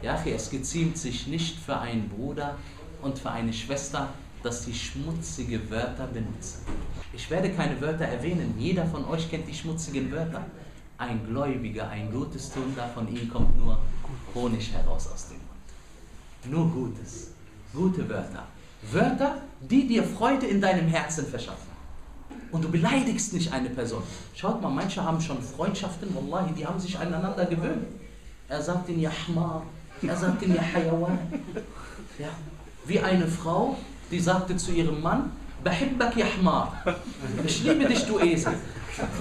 Ja, es geziemt sich nicht für einen Bruder und für eine Schwester, dass sie schmutzige Wörter benutzen. Ich werde keine Wörter erwähnen, jeder von euch kennt die schmutzigen Wörter. Ein Gläubiger, ein gutes Tunder, von ihm kommt nur Honig heraus aus dem Mund. Nur Gutes, gute Wörter. Wörter, die dir Freude in deinem Herzen verschaffen. Und du beleidigst nicht eine Person. Schaut mal, manche haben schon Freundschaften, Wallahi, die haben sich aneinander gewöhnt. Er sagt ihnen, ja Hmar, er sagt ihnen, ja Hayawan. Ja. Wie eine Frau, die sagte zu ihrem Mann, Bahibbak ya Hmar. Ich liebe dich, du Esel.